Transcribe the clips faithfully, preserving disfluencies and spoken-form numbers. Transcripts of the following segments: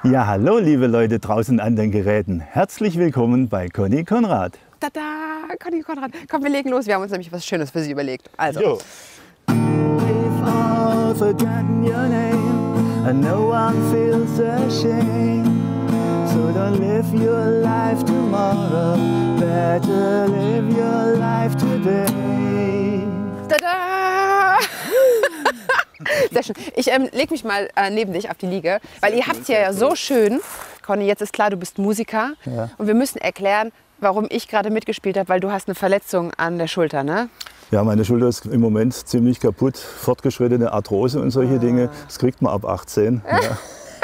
Ja, hallo liebe Leute draußen an den Geräten. Herzlich willkommen bei Conny Konrad. Tada, Conny Konrad. Komm, wir legen los. Wir haben uns nämlich was Schönes für Sie überlegt. Also. Jo. We've all forgotten your name and no one feels ashamed. So don't live your life tomorrow, better live your life today. Tada! Sehr schön. Ich ähm, leg mich mal äh, neben dich auf die Liege, weil ihr habt es ja so schön. Conny, jetzt ist klar, du bist Musiker. Ja. Und wir müssen erklären, warum ich gerade mitgespielt habe, weil du hast eine Verletzung an der Schulter, ne? Ja, meine Schulter ist im Moment ziemlich kaputt, fortgeschrittene Arthrose und solche Ah. Dinge. Das kriegt man ab achtzehn. Ja.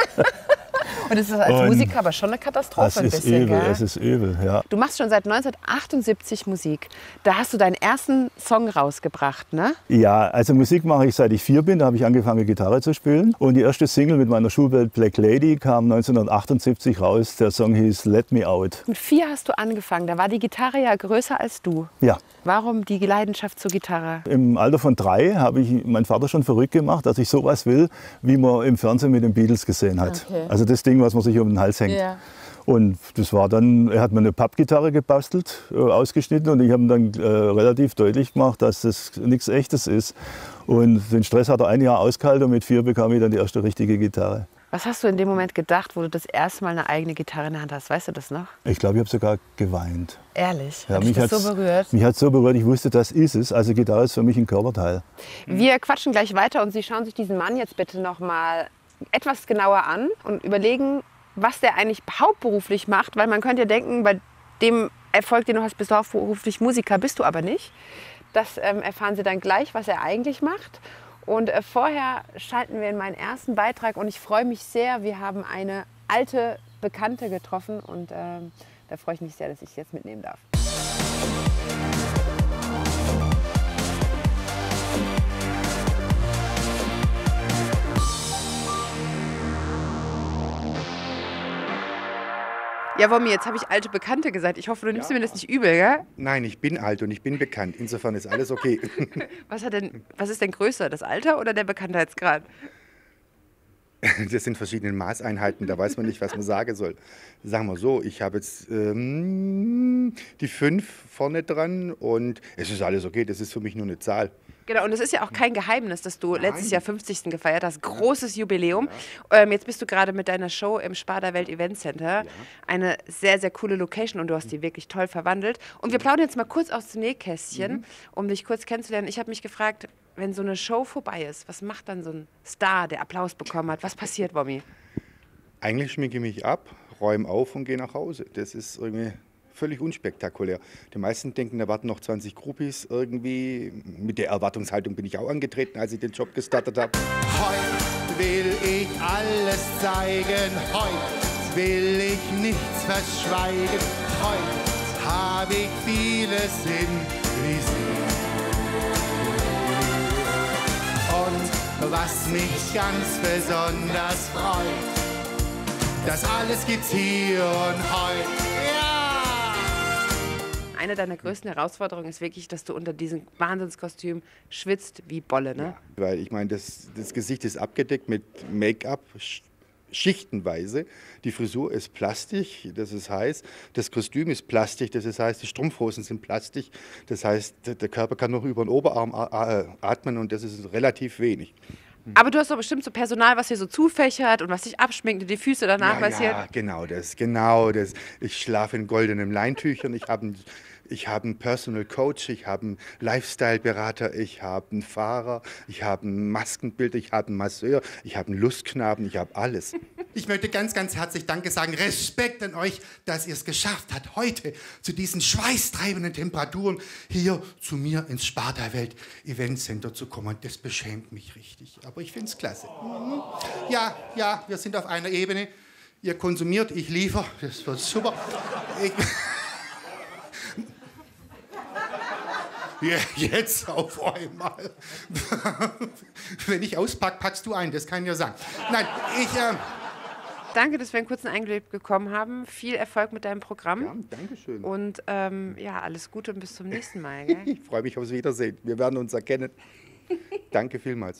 Und das ist als Und Musiker aber schon eine Katastrophe. Es ein ist bisschen, übel, gell? es ist übel, ja. Du machst schon seit neunzehnhundertachtundsiebzig Musik. Da hast du deinen ersten Song rausgebracht, ne? Ja, also Musik mache ich seit ich vier bin, da habe ich angefangen Gitarre zu spielen. Und die erste Single mit meiner Schulband Black Lady kam neunzehnhundertachtundsiebzig raus. Der Song hieß Let Me Out. Mit vier hast du angefangen, da war die Gitarre ja größer als du. Ja, Warum die Leidenschaft zur Gitarre? im Alter von drei habe ich meinen Vater schon verrückt gemacht, dass ich sowas will, wie man im Fernsehen mit den Beatles gesehen hat. Okay. Also das Ding, was man sich um den Hals hängt. Ja. Und das war dann, er hat mir eine Pappgitarre gebastelt, äh, ausgeschnitten, und ich habe ihm dann äh, relativ deutlich gemacht, dass das nichts Echtes ist. Und den Stress hat er ein Jahr ausgehalten und mit vier bekam ich dann die erste richtige Gitarre. Was hast du in dem Moment gedacht, wo du das erste Mal eine eigene Gitarre in der Hand hast? Weißt du das noch? Ich glaube, ich habe sogar geweint. Ehrlich? Ja, Hat dich das hat's- so berührt? Mich hat so berührt, ich wusste, das ist es. Also Gitarre ist für mich ein Körperteil. Wir quatschen gleich weiter und Sie schauen sich diesen Mann jetzt bitte noch mal etwas genauer an und überlegen, was der eigentlich hauptberuflich macht. Weil man könnte ja denken, bei dem Erfolg, den du hast, bist du hauptberuflich Musiker, bist du aber nicht. Das ähm, erfahren Sie dann gleich, was er eigentlich macht. Und äh, vorher schalten wir in meinen ersten Beitrag und ich freue mich sehr. Wir haben eine alte Bekannte getroffen und ähm, da freue ich mich sehr, dass ich sie jetzt mitnehmen darf. Ja, Wommi, jetzt habe ich alte Bekannte gesagt. Ich hoffe, du nimmst mir das nicht übel, gell? Nein, ich bin alt und ich bin bekannt. Insofern ist alles okay. Was, hat denn, was ist denn größer, das Alter oder der Bekanntheitsgrad? Das sind verschiedene Maßeinheiten, da weiß man nicht, was man sagen soll. Sagen wir so, ich habe jetzt ähm, die fünf vorne dran und es ist alles okay, das ist für mich nur eine Zahl. Genau, und es ist ja auch kein Geheimnis, dass du Nein. letztes Jahr fünfzigsten gefeiert hast. Großes Jubiläum. Ähm, jetzt bist du gerade mit deiner Show im Sparda Welt Event Center. Eine sehr, sehr coole Location und du hast die wirklich toll verwandelt. Und wir plaudern jetzt mal kurz aus dem Nähkästchen, um dich kurz kennenzulernen. Ich habe mich gefragt, wenn so eine Show vorbei ist, was macht dann so ein Star, der Applaus bekommen hat? Was passiert, Wommi? Eigentlich schminke ich mich ab, räume auf und gehe nach Hause. Das ist irgendwie völlig unspektakulär. Die meisten denken, da warten noch zwanzig Groupies irgendwie. Mit der Erwartungshaltung bin ich auch angetreten, als ich den Job gestartet habe. Heute will ich alles zeigen, heute will ich nichts verschweigen, heute habe ich vieles in Visier. Und was mich ganz besonders freut, das alles gibt's hier und heute. Ja! Eine deiner größten Herausforderungen ist wirklich, dass du unter diesem Wahnsinnskostüm schwitzt wie Bolle, ne? Weil ich meine, das, das Gesicht ist abgedeckt mit Make-up, sch- schichtenweise. Die Frisur ist plastisch, das ist heißt. Das Kostüm ist plastisch, das ist heißt. Die Strumpfhosen sind plastisch, das heißt, der Körper kann noch über den Oberarm a- a- atmen und das ist relativ wenig. Aber du hast doch bestimmt so Personal, was hier so zufächert und was dich abschminkt und die Füße danach Ja, massiert. ja, genau das, genau das. Ich schlafe in goldenen Leintüchern, ich habe einen, ich habe einen Personal Coach, ich habe einen Lifestyle-Berater, ich habe einen Fahrer, ich habe ein Maskenbild, ich habe einen Masseur, ich habe einen Lustknaben, ich habe alles. Ich möchte ganz, ganz herzlich Danke sagen. Respekt an euch, dass ihr es geschafft habt, heute zu diesen schweißtreibenden Temperaturen hier zu mir ins Sparda Welt Event Center zu kommen. Und das beschämt mich richtig. Aber ich finde es klasse. Mhm. Ja, ja, wir sind auf einer Ebene. Ihr konsumiert, ich liefere. Das wird super. Ich Ja, jetzt auf einmal. Wenn ich auspack, packst du ein. Das kann ich ja sagen. Nein, ich... Äh, Danke, dass wir einen kurzen Einblick bekommen haben. Viel Erfolg mit deinem Programm. Ja, danke schön. Und ähm, ja, alles Gute und bis zum nächsten Mal. Gell? Ich freue mich aufs Wiedersehen. Wir werden uns erkennen. Danke vielmals.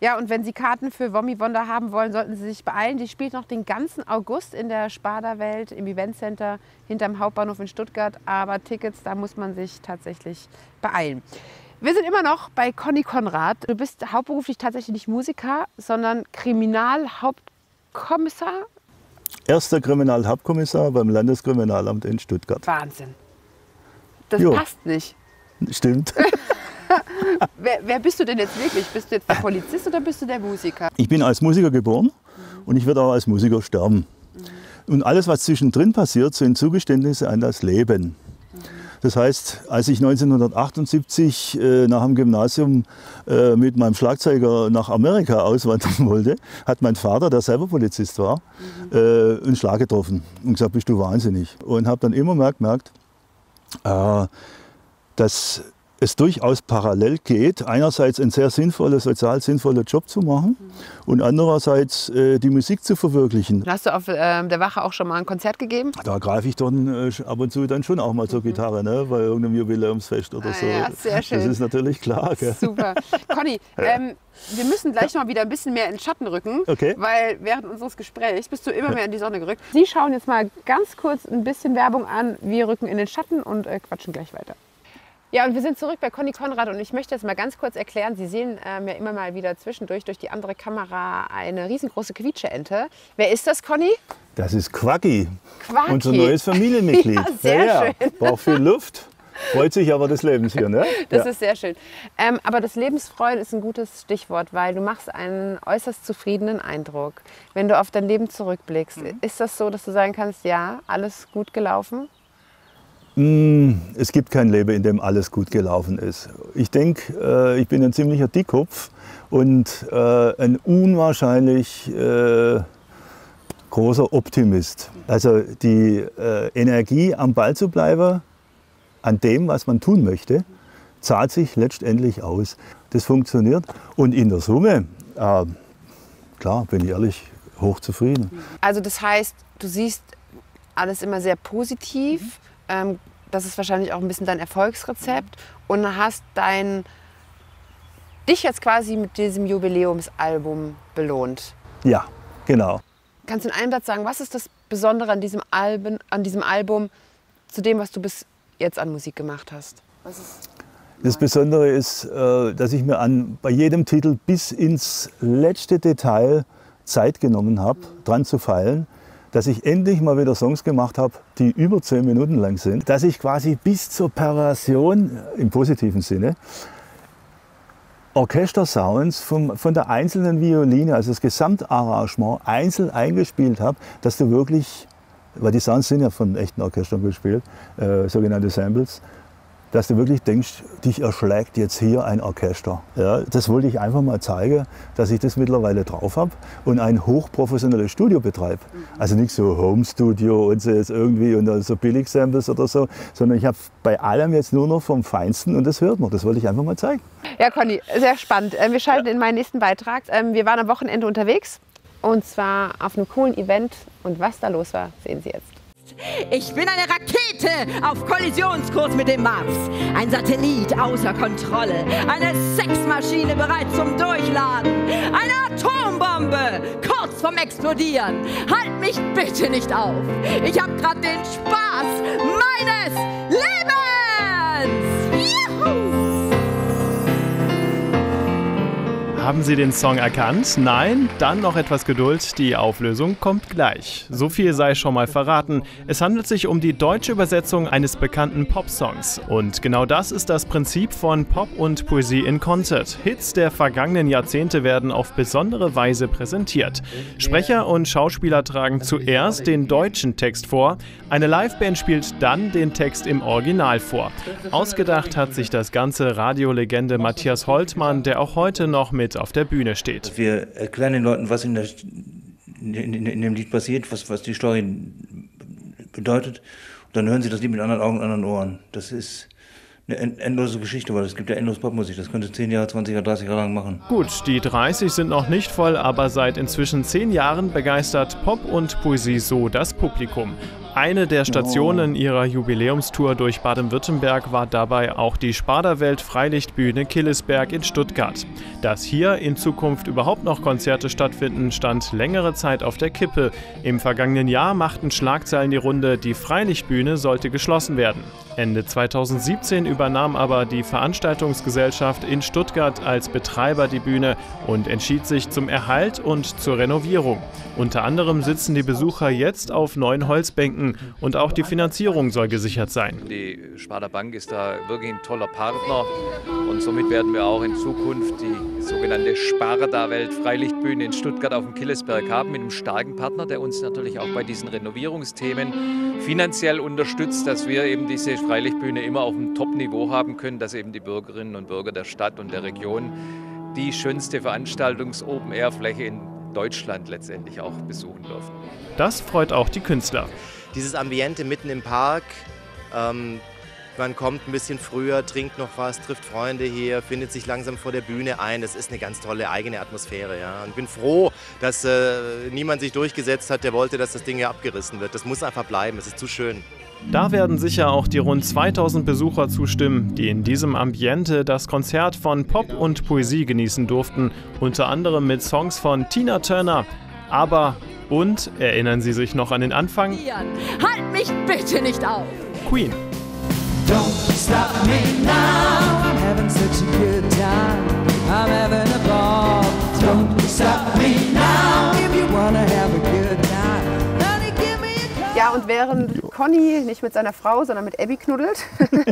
Ja, und wenn Sie Karten für Wommi Wonder haben wollen, sollten Sie sich beeilen. Die spielt noch den ganzen August in der Sparda-Welt im Eventcenter hinterm Hauptbahnhof in Stuttgart. Aber Tickets, da muss man sich tatsächlich beeilen. Wir sind immer noch bei Conny Konrad. Du bist hauptberuflich tatsächlich nicht Musiker, sondern Kriminalhauptkommissar. Erster Kriminalhauptkommissar beim Landeskriminalamt in Stuttgart. Wahnsinn. Das Jo. passt nicht. Stimmt. wer, wer bist du denn jetzt wirklich? Bist du jetzt der Polizist oder bist du der Musiker? Ich bin als Musiker geboren und ich werde auch als Musiker sterben. Und alles, was zwischendrin passiert, sind Zugeständnisse an das Leben. Das heißt, als ich neunzehnhundertachtundsiebzig äh, nach dem Gymnasium äh, mit meinem Schlagzeuger nach Amerika auswandern wollte, hat mein Vater, der selber Polizist war, mhm. äh, einen Schlag getroffen und gesagt, bist du wahnsinnig. Und habe dann immer mehr gemerkt, äh, dass es durchaus parallel geht, einerseits ein sehr sinnvoller, sozial sinnvoller Job zu machen mhm. und andererseits äh, die Musik zu verwirklichen. Hast du auf äh, der Wache auch schon mal ein Konzert gegeben? Da greife ich dann äh, ab und zu dann schon auch mal zur mhm. Gitarre, ne? Bei irgendeinem Jubiläumsfest oder ah, so. Ja, sehr schön. Das ist natürlich klar. Gell? Super. Conny, ähm, wir müssen gleich mal wieder ein bisschen mehr in den Schatten rücken, okay. weil während unseres Gesprächs bist du immer mehr in die Sonne gerückt. Sie schauen jetzt mal ganz kurz ein bisschen Werbung an. Wir rücken in den Schatten und äh, quatschen gleich weiter. Ja, und wir sind zurück bei Conny Konrad und ich möchte jetzt mal ganz kurz erklären, Sie sehen ähm, ja immer mal wieder zwischendurch durch die andere Kamera eine riesengroße Quietscheente. Wer ist das, Conny? Das ist Quacki, Quacki. Unser neues Familienmitglied. Ja, sehr ja, schön. Ja. Braucht viel Luft, freut sich aber des Lebens hier. Ne? Das ja. ist sehr schön. Ähm, aber das Lebensfreude ist ein gutes Stichwort, weil du machst einen äußerst zufriedenen Eindruck. Wenn du auf dein Leben zurückblickst, mhm. ist das so, dass du sagen kannst, ja, alles gut gelaufen? Es gibt kein Leben, in dem alles gut gelaufen ist. Ich denke, ich bin ein ziemlicher Dickkopf und ein unwahrscheinlich großer Optimist. Also die Energie, am Ball zu bleiben, an dem, was man tun möchte, zahlt sich letztendlich aus. Das funktioniert und in der Summe, klar, bin ich ehrlich, hochzufrieden. Also das heißt, du siehst alles immer sehr positiv. Ähm, das ist wahrscheinlich auch ein bisschen dein Erfolgsrezept und hast dein, dich jetzt quasi mit diesem Jubiläumsalbum belohnt. Ja, genau. Kannst du in einem Satz sagen, was ist das Besondere an diesem, Alben, an diesem Album zu dem, was du bis jetzt an Musik gemacht hast? Was ist das Besondere ist, dass ich mir an, bei jedem Titel bis ins letzte Detail Zeit genommen habe, mhm. dran zu feilen. Dass ich endlich mal wieder Songs gemacht habe, die über zehn Minuten lang sind. Dass ich quasi bis zur Perversion, im positiven Sinne, Orchestersounds vom, von der einzelnen Violine, also das Gesamtarrangement, einzeln eingespielt habe, dass du wirklich, weil die Sounds sind ja von echten Orchestern gespielt, äh, sogenannte Samples, dass du wirklich denkst, dich erschlägt jetzt hier ein Orchester. Ja, das wollte ich einfach mal zeigen, dass ich das mittlerweile drauf habe und ein hochprofessionelles Studio betreibe. Also nicht so Home-Studio und so jetzt irgendwie und so Billig-Samples oder so, sondern ich habe bei allem jetzt nur noch vom Feinsten und das hört man. Das wollte ich einfach mal zeigen. Ja, Conny, sehr spannend. Wir schalten in meinen nächsten Beitrag. Wir waren am Wochenende unterwegs und zwar auf einem coolen Event und was da los war, sehen Sie jetzt. Ich bin eine Rakete auf Kollisionskurs mit dem Mars. Ein Satellit außer Kontrolle. Eine Sexmaschine bereit zum Durchladen. Eine Atombombe kurz vorm Explodieren. Halt mich bitte nicht auf. Ich habe gerade den Spaß meines Lebens. Juhu! Haben Sie den Song erkannt? Nein? Dann noch etwas Geduld, die Auflösung kommt gleich. So viel sei schon mal verraten. Es handelt sich um die deutsche Übersetzung eines bekannten Popsongs. Und genau das ist das Prinzip von Pop und Poesie in Concert. Hits der vergangenen Jahrzehnte werden auf besondere Weise präsentiert. Sprecher und Schauspieler tragen zuerst den deutschen Text vor, eine Liveband spielt dann den Text im Original vor. Ausgedacht hat sich das Ganze Radiolegende Matthias Holtmann, der auch heute noch mit auf der Bühne steht. Wir erklären den Leuten, was in, der, in, in, in dem Lied passiert, was, was die Story bedeutet. Und dann hören sie das Lied mit anderen Augen und anderen Ohren. Das ist eine endlose Geschichte, weil es gibt ja endlos Popmusik. Das könnte zehn Jahre, zwanzig Jahre, dreißig Jahre lang machen. Gut, die dreißig sind noch nicht voll, aber seit inzwischen zehn Jahren begeistert Pop und Poesie so das Publikum. Eine der Stationen ihrer Jubiläumstour durch Baden-Württemberg war dabei auch die Sparda-Welt Freilichtbühne Killesberg in Stuttgart. Dass hier in Zukunft überhaupt noch Konzerte stattfinden, stand längere Zeit auf der Kippe. Im vergangenen Jahr machten Schlagzeilen die Runde, die Freilichtbühne sollte geschlossen werden. Ende zweitausendsiebzehn übernahm aber die Veranstaltungsgesellschaft in Stuttgart als Betreiber die Bühne und entschied sich zum Erhalt und zur Renovierung. Unter anderem sitzen die Besucher jetzt auf neuen Holzbänken und auch die Finanzierung soll gesichert sein. Die Sparda Bank ist da wirklich ein toller Partner und somit werden wir auch in Zukunft die sogenannte Sparda-Welt Freilichtbühne in Stuttgart auf dem Killesberg haben, mit einem starken Partner, der uns natürlich auch bei diesen Renovierungsthemen finanziell unterstützt, dass wir eben diese Freilichtbühne immer auf einem Top-Niveau haben können, dass eben die Bürgerinnen und Bürger der Stadt und der Region die schönste Veranstaltungs-Open-Air-Fläche in Deutschland letztendlich auch besuchen dürfen. Das freut auch die Künstler. Dieses Ambiente mitten im Park, ähm, man kommt ein bisschen früher, trinkt noch was, trifft Freunde hier, findet sich langsam vor der Bühne ein. Das ist eine ganz tolle eigene Atmosphäre. Ja. Und ich bin froh, dass äh, niemand sich durchgesetzt hat, der wollte, dass das Ding hier abgerissen wird. Das muss einfach bleiben, es ist zu schön. Da werden sicher auch die rund zweitausend Besucher zustimmen, die in diesem Ambiente das Konzert von Pop und Poesie genießen durften, unter anderem mit Songs von Tina Turner, ABBA und, erinnern Sie sich noch an den Anfang? Halt mich bitte nicht auf! Queen. Don't stop me now, I'm having such a good time, I'm having a ball. Don't stop me now, if you wanna have a good time, honey, give me a call. Ja, und während Conny nicht mit seiner Frau, sondern mit Abby knuddelt,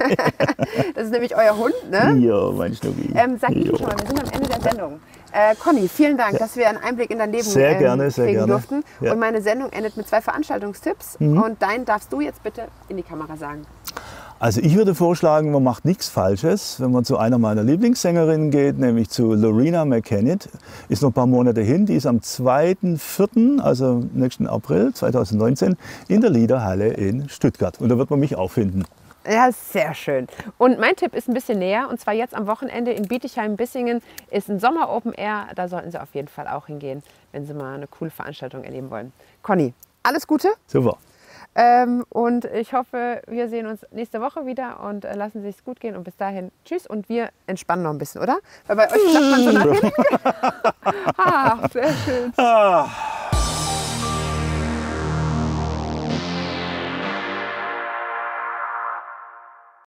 das ist nämlich euer Hund, ne? Ja, mein Schnucki. Ähm, sag ich schon mal, wir sind am Ende der Sendung. Äh, Conny, vielen Dank, dass wir einen Einblick in dein Leben sehr gerne, ähm, sehr kriegen gerne. durften. Ja. Und meine Sendung endet mit zwei Veranstaltungstipps. Mhm. Und deinen darfst du jetzt bitte in die Kamera sagen. Also ich würde vorschlagen, man macht nichts Falsches, wenn man zu einer meiner Lieblingssängerinnen geht, nämlich zu Loreena McKennitt. Ist noch ein paar Monate hin, die ist am zweiten vierten, also nächsten April zweitausendneunzehn, in der Liederhalle in Stuttgart. Und da wird man mich auch finden. Ja, sehr schön. Und mein Tipp ist ein bisschen näher, und zwar jetzt am Wochenende in Bietigheim-Bissingen ist ein Sommer-Open Air. Da sollten Sie auf jeden Fall auch hingehen, wenn Sie mal eine coole Veranstaltung erleben wollen. Conny, alles Gute. Super. Ähm, und ich hoffe, wir sehen uns nächste Woche wieder und äh, lassen es sich gut gehen. Und bis dahin, tschüss, und wir entspannen noch ein bisschen, oder? Weil bei euch klappt man so nach hinten. Ah, sehr schön. Ah.